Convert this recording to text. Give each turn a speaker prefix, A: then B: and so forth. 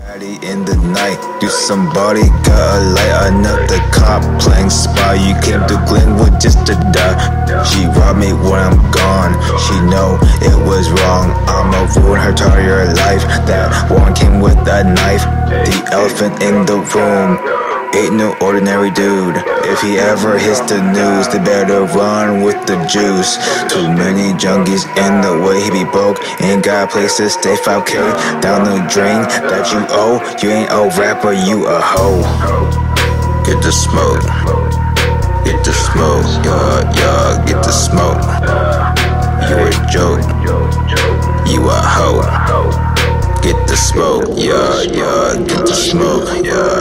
A: In the night, do somebody got a light? Another cop playing spy. You came to Glenwood just to die. She robbed me when I'm gone. She know it was wrong. I'ma ruin her entire life. That one came with a knife. The elephant in the room ain't no ordinary dude. If he ever hits the news, they better run with the juice. Too many junkies in the way, he be broke, ain't got a place to stay. 5K down the drain that you owe. You ain't a rapper, you a hoe. Get the smoke, get the smoke, yeah, get the smoke. You a joke, you a hoe. Get the smoke, yeah, get the smoke, yeah.